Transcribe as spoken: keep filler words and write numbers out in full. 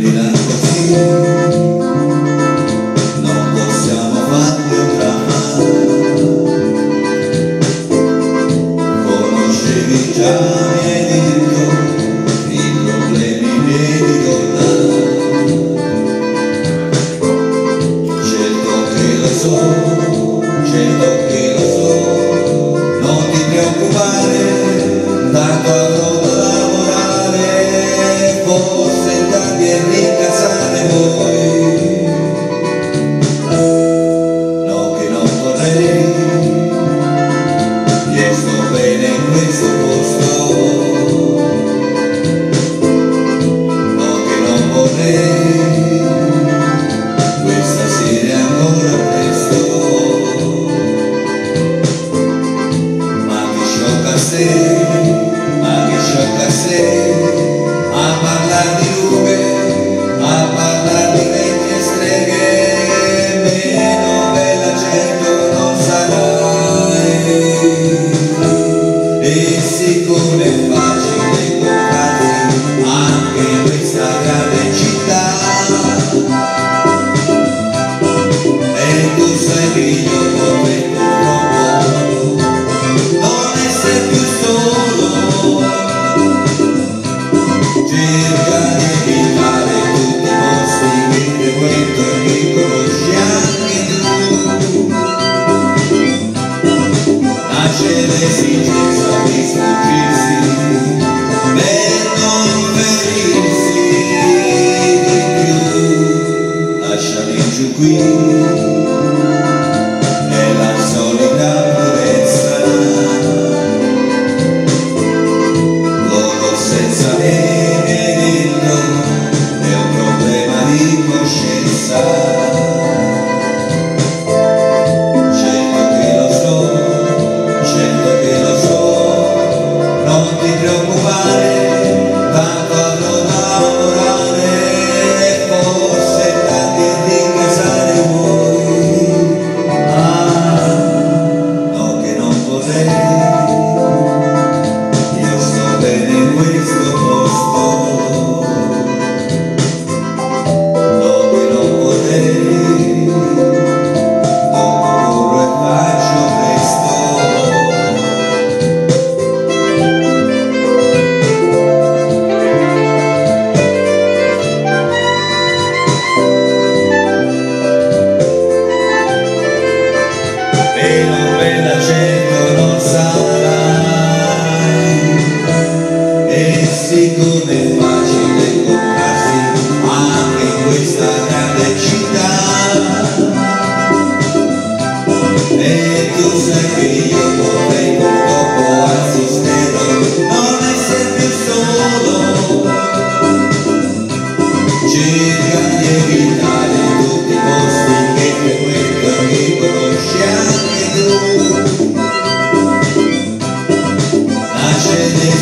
prendila così, non possiamo farti otra mano. Conoscevi già, mi hai detto, i problemi miei di tornare. Certo che lo so, certo che lo so, non ti preoccupare, tanto avrò da lavorare, forse tardi e ricasare voi. No, che non vorrei, io sto bene in questo posto. No, che non vorrei, questa sera è ancora presto. Ma che sciocca sei, ma che sciocca sei, a parlare di rughe, a parlare di vecchie streghe, meno bella certo non sarai. E siccome è facile incontrarsi anche in questa grande città, e tu sai che io vorrei purtroppo non essere più solo. Cerca di evitare tutti i posti che frequento e che conosci anche tu. Nasce l'esigenza di sfuggirsi per non ferirsi di più. Lasciami giù qui, è la solita purezza, loro senza me, mi hai detto, è un problema di coscienza. Certo che lo so, certo che lo so, non ti preoccupare, tanto avrò da lavorare, forse tardi e ricasare voi. Ah, no, che non vorrei, io sto bene in questo posto. No, che non vorrei, dopo corro e faccio presto. Meno bella certo non sarai, e siccome è facile incontrarsi anche in questa grande città, e tu sai che io vorrei purtroppo, anzi spero, non essere più solo. Cerca di evitare tutti i posti che frequento e che conosci anche tu. Nasce